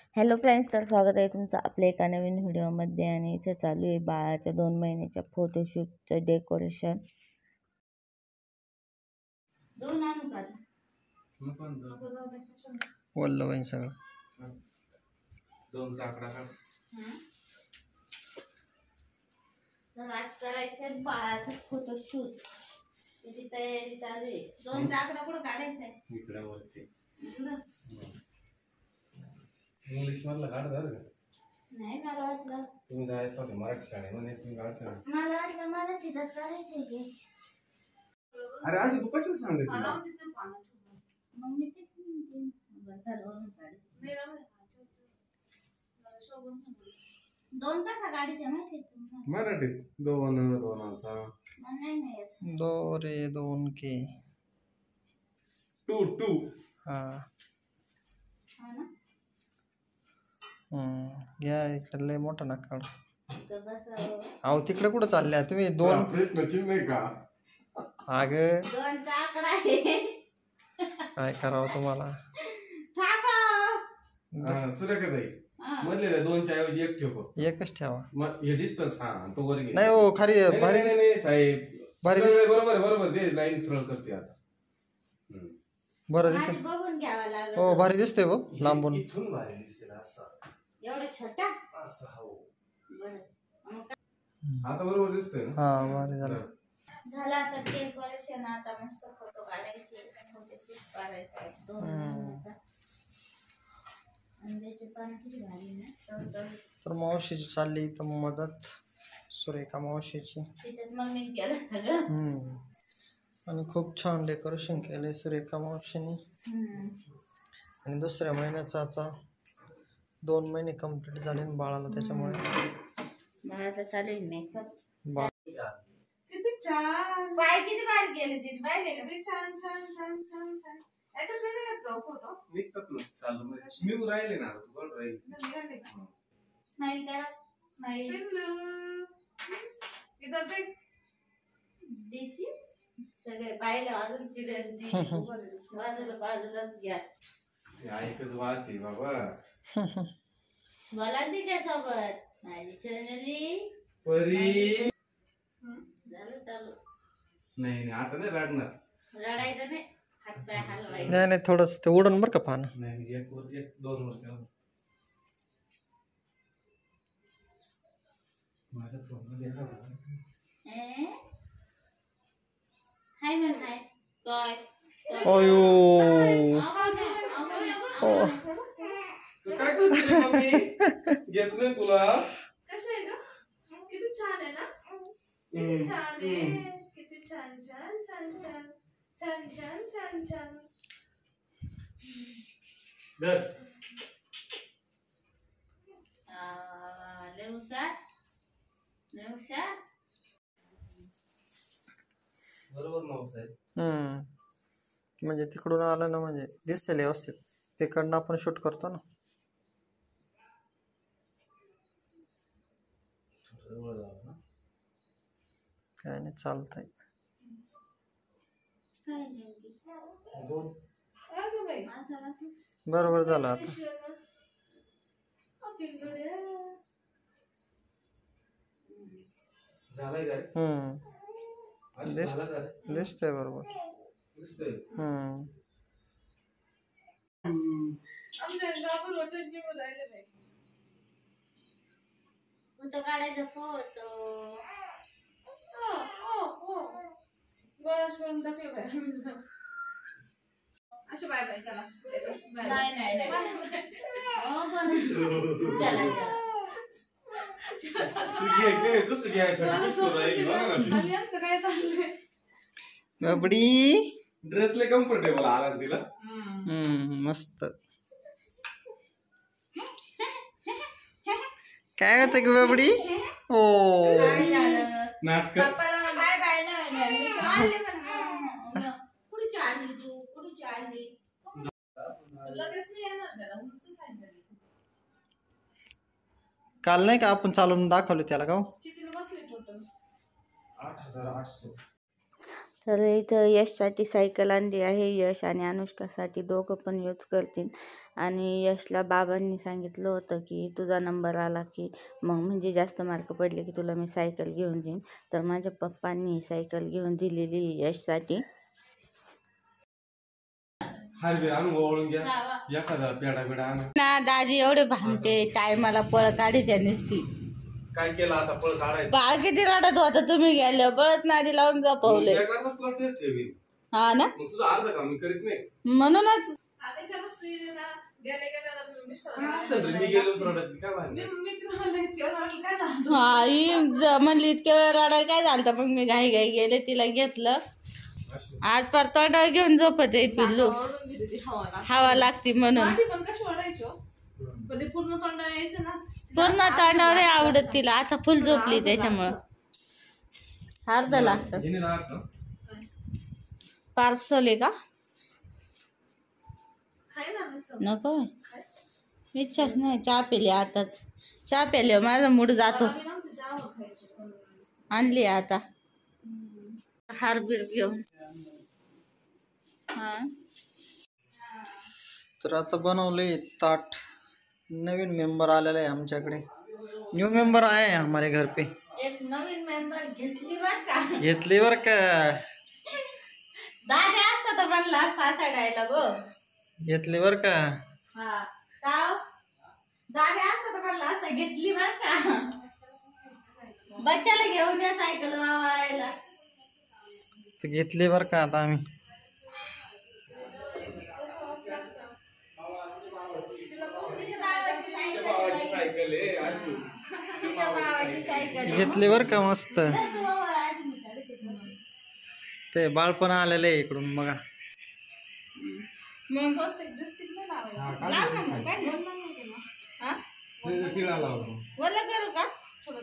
Hello friends, तर स्वागत आहे तुमचं आपल्या एका नवीन व्हिडिओमध्ये. आणि इथे चालू आहे बाळाच्या 2 महिन्याच्या फोटोशूटचं डेकोरेशन. वल्ल वाईन सगळं तर आज करायचं बाळाचं फोटोशूट, त्याची तयारी चालू आहे. 2 चाकडा कुठं काढायचंय? इकडे वरती इंग्लिश मधलं काढ बरं का. नाही, मला वाटलं तुम्ही जायचं होतं मराठी शाळेमध्ये, तुम्ही काढता. मला वाटलं मराठीचाच करायचंय की. अरे असं तू कसं सांगते? मग मी तेच म्हणते. दोन तास गाडीच्या माहिती तुम्हाला मराठीत दोनाचा नाही येत. दो रे दोन के टू हा ना. घ्या इकडे लय मोठा नका काढू. तर बस अहो तिकडे कुठं चालल्या तुम्ही? 2 प्रश्न चिन्ह नाही का? अग 2 आकडा आहे. काय करावं तुम्हाला? सूर्यकाताई मधले 2च्या ऐवजी 1 ठेव. एकच ठेवा. मग हे डिस्टन्स हा तो वर घे. नाही हो खरी भारी नाही साहेब, भारी बरोबर ते लाईन सरळ करते आता. बरं दिसत. बघून घ्यावा लागेल. हो भारी दिसतंय हो लांबून. इथून भारी दिसेल असं. एवढं छोटा असं हो. बरं आता बरोबर दिसतोय ना? हा भारी झालं. झालं आता डेकोरेशन. आता मस्त फोटो काढायचे, फोटोशूट करायचा. 2 मिनिटं. आंब्याची पानं किती भारी ना. तर मावशीची चालली तर मदत, सुरेखा मावशीची. त्याच्यात मम्मी गेलं सगळं. आणि खूप छान डेकोरेशन केलंय सुरेखा मावशीने. आणि 2ऱ्या महिन्याचा आता 2 महिने कंप्लीट झाले ना बाळाला, त्याच्यामुळे बाळाचा चालू आहे मेकअप. किती छान बाय किती बार गेले तिने. बाय किती छान छान छान छान छान. याच्यात नाही निघत का फोटो? निघतात ना चालू मी राहिले ना तू कोण राहील. स्माइल करा. स्माइल इधर देख. देशी सगळे पाहिलं अजून चिडत बाजूलाच घ्या. ऐकच वाहते बाबा. बोला तिच्यासोबत. माझी सोनली परी. झालं चालू. नाही आता नाही रडणार. रडायचं नाही, हात पाय हलवायचं. नाही थोडस ते उडून बरं का पान. नाही 1 वर 1 2 वर करा. माझा फोन मध्ये हाय म्हण. हाय काय अयो काय करते मम्मी? घेत नाही तुला. कशा आहे ग? किती छान आहे ना. किती छान आहे. किती छान छान छान छान छान छान छान छान. धर. हुशार. बरोबर मावसाहेब. म्हणजे तिकडून आलं ना म्हणजे दिसते व्यवस्थित. तिकडनं आपण शूट करतो ना. काय नाही चालतंय. अगं बाई बरोबर झालं आता. झालंय काय? दिसतंय बरोबर. आमच्या गावावर रोटेश निघून राहिले बाई. फोटो काढायचा फोटो. गोळाश करून टाकले बाई. अशी बाय बाय चला. नाही हो बरं. चला कसं घ्यायचं काय चाललंय? बबडी ड्रेसले कम्फर्टेबल आला तिला. मस्त. काय होतं की बबडी? हो नाटक. Bye bye. कुठे आली तू? कुठे आली? लगेच नाही येणार त्याला. उंच सांगितलं. काल नाही का आपण चालून दाखवलं त्याला का? कितीला बसले टोटल? 8,800. तर इथं यशसाठी सायकल आणली आहे. यश आणि अनुष्कासाठी दोघं पण यूज करतील. आणि यशला बाबांनी सांगितलं होतं की तुझा नंबर आला की मग म्हणजे जास्त मार्क पडले की तुला मी सायकल घेऊन देईन. तर माझ्या पप्पांनी सायकल घेऊन दिलेली यशसाठी. हारबीर आणून ओळून घ्या एखादा पेडा बिडा आणा. ना दाजी एवढे भामटे टायमाला पळ काढी त्या नुसती. काय केलं आता पळ काढायचं बाळ किती रडत होता तुम्ही गेल्या बळत नादी लावून गपवले. ठेवी हा ना मग तुझं अर्ध काम मी करीत नाही. म्हणूनच आता खरंच ते ना गेल्या काय असेल रे, मी गेलोच रडत काय भांडण? काय झालं हा ही म्हणली इतक्या वेळ रडायला काय झालं. मग मी घाई घाई गेले तिला घेतलं. आज पर तोंडावर घेऊन झोपत आहे पिल्लू. हवा लागती म्हणून. माठी पण कशी ओढायची हो? पण ते पूर्ण तोंडाला यायचं ना. पूर्ण तोंडावर आवडत तिला. आता फुल झोपली त्याच्यामुळं अर्ध लागतं. हिने राहत ना. पार्सल आहे का खाय ना नको विचार नाही. चहा पिली आताच. चहा प्याले माझा मूड जातो. आणली आता हारबीर घेऊन. हा तर आता बनवले ताट. नवीन मेंबर आलेला आहे आमच्याकडे. न्यू मेंबर आहे हमारे घर पे. एक नवीन मेंबर घेतली बर का. घेतली बर का. दादा असता तर म्हणला असता असा डायलॉग हो. घेतली बर का. हा का दादा असता तर म्हणला असता घेतली बर का. बच्चाला घेऊन या सायकल वावायला. तर घेतली बर का आता आम्ही. सायकल आहे अशी. घेतली बर का मस्त. ते बाळपण आलेलं आहे इकडून बघा. मग हा, काढ लाव ना, ना मग, काढ. काय बोलणार नाही ते मग. हा? टिळा लावतो. बोललं करू का?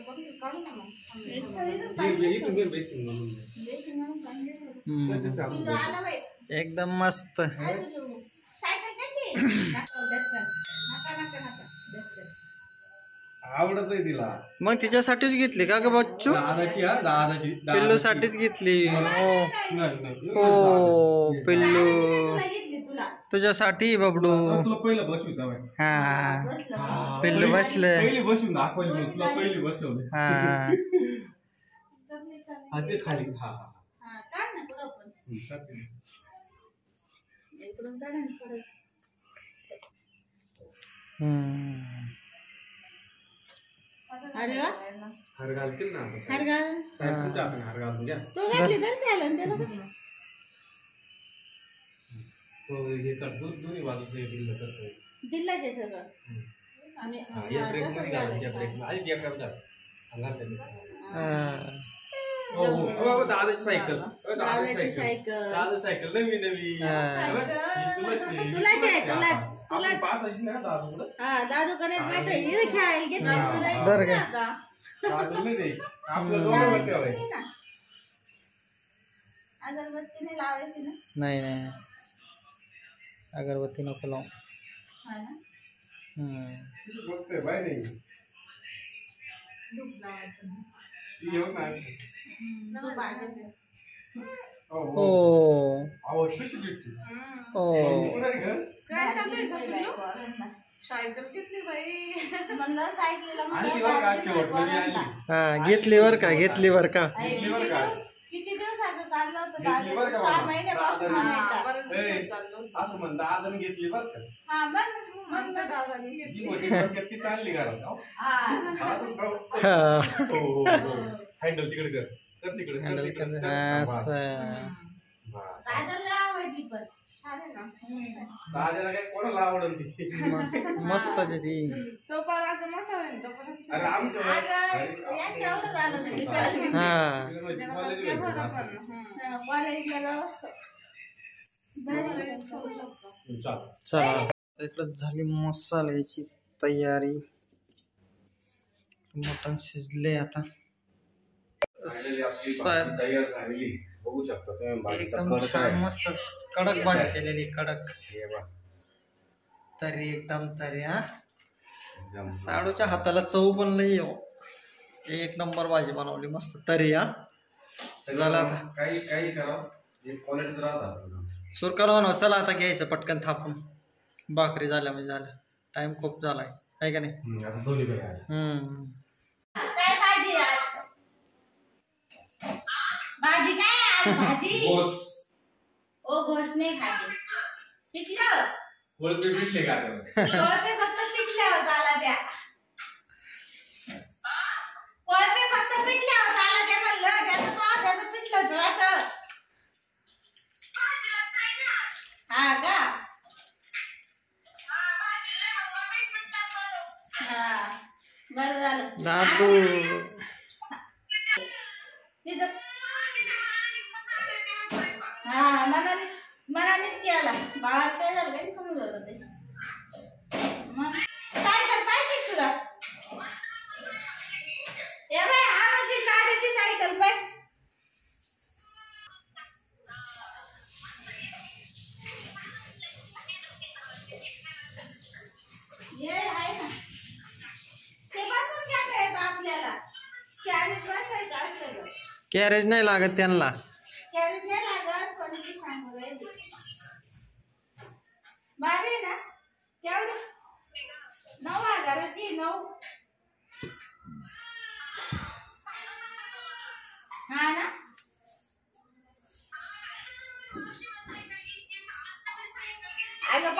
इथून घे बेसिंग म्हणून. त्याच्यात हम्म. आपण आला बाई. एकदम मस्त. सायकल कशी आहे? दाखव, दर्शन. नका नका नका दर्शन. आवडत आहे तिला. मग तिच्यासाठीच घेतली का ग बच्चू. दादाची हा दादाची पिल्लू साठीच घेतली. हो नाही. हो पिल्लू तुला घेतली तुला. तुझ्यासाठी बबडू. तुला पहिलं बसवता बाई. हा बसलं. पिल्लू बसलं. पहिली बसून दाखवली मी. तुला पहिली बसवली. हा हा ते खाली हा हा हा, काढ ना पुढं पण. इकडून काढ ना पुढं. अरे वा हार घालतील ना आता हार घाल. साहेब तुमच्या हाताने हार घालून घ्या. तो घातली तर चालेल ना त्याला काय? तो हे कर दोन्ही बाजूचं हे ढिल्लं करतोय. दिल्लाचे सगळं. आम्ही हा हा, या ब्रेक तसंच मध्ये घाल. या घालायचं. ब्रेक मध्ये आधी एका घाल. घाल त्याच्यात. हा. हो हो दादाची सायकल. दादाची सायकल. दादा सायकल नवी नवी. तुलाच आहे, तुलाच. तुला पाहतायची ना दादा पुढं. हा दादूकडे पाठव. इथे खेळायला घेतली हा. तुला जायचं बरं ना का? आता. दादा नाही द्यायची. आपलं दोघं ठेवायचं. ना. अगरबत्ती नाही लावायची ना. नाही नाही अगरबत्ती नको लावू. हा ना. तशी बघतोय बाय नाही. धूप लावायचं. येऊ ना. धूप आहे. हो हो आवाज कशी भेटते. हो कुठे आहे घर? काय चालू आहे बाई, का बाई, पिल्लू? पोरांना. सायकल घेतली बाई. म्हणलं सायकलीला आणि ती बरं का शेवट नवी आली. हा घेतली बर का. घेतली बर का. घेतली बरं का. किती दिवसाचं चाललं होतं घेतली बरं दादा. का 6 बाबा? महिन्यापासून दादाने. म्हणायचा. बरं ए, दिवसात चाललो होतो. असं म्हणता दादाने घेतली बरं का. हा मग आमच्या दादाने ती घेतली. होती डोक्यात ती चालली घरात. अहो, हा. असंच ना. हा. हो हो हो हँडल तिकडे कर. कर तिकडे. कर हँडल तिकडे. कर. कर. हा, बस. असं. बस. दादाला आवडली पण. छान आहे ना. दादाला काय कोणाला आवडल ती. मस्त आहे ती. तो पार आता मोठा होईल तोपर्यंत. अरे आमच्या अगं यांच्या एवढं झालं नाही. हा कॉलेज काय बरं पण. कॉलेजला जाऊ. चाल. चला इकडं झाली मसाल्याची तयारी. मटण शिजले आता. फायनली आपली साहेब. भाजी तयार झालेली. बघू शकता तुम्ही भाजीचा एकदम कड छान काय. मस्त कडक भाजी केलेली. कडक हे बघ. तरी एकदम तरी. हा एकदम साडूच्या हाताला चव पण लई हो. एक नंबर भाजी बनवली मस्त तरी. हा झालं आता. काही काही करा एक क्वालिटीच राहतात. सुरकार म्हणा चला आता घ्यायचं पटकन थापून. भाकरी झाल्या म्हणजे झालं. टाइम खूप झालाय आहे का नाही? आता दोन्ही बघा. काय भाजी आज? भाजी काय आज भाजी? गोस ओ गोष्ट नाही खाते. पिकलं वळपे पिटले का आता? कोळपे फक्त पिकल्यावर झाला त्या. कोळपे फक्त पिकल्यावर झाला त्या म्हणलं. त्याचं पिकलं होतं. हा का? हा बरं झालं. दादू तिचं हा मनानेच केला. बाळात काय झालं काही कमी झालं ते. मग सायकल पाहिजे तुला? ए बाई आमची दादाची सायकल पाहिजे. ये आहे ना ते बसून घ्या येतं आपल्याला. कॅरेज बसायचं असलं तर. कॅरेज नाही लागत त्यांना. कॅरेज नाही लागत पण ती सांगू राहिली. भारी आहे ना? केवढी? 9,000ची 9. हा ना?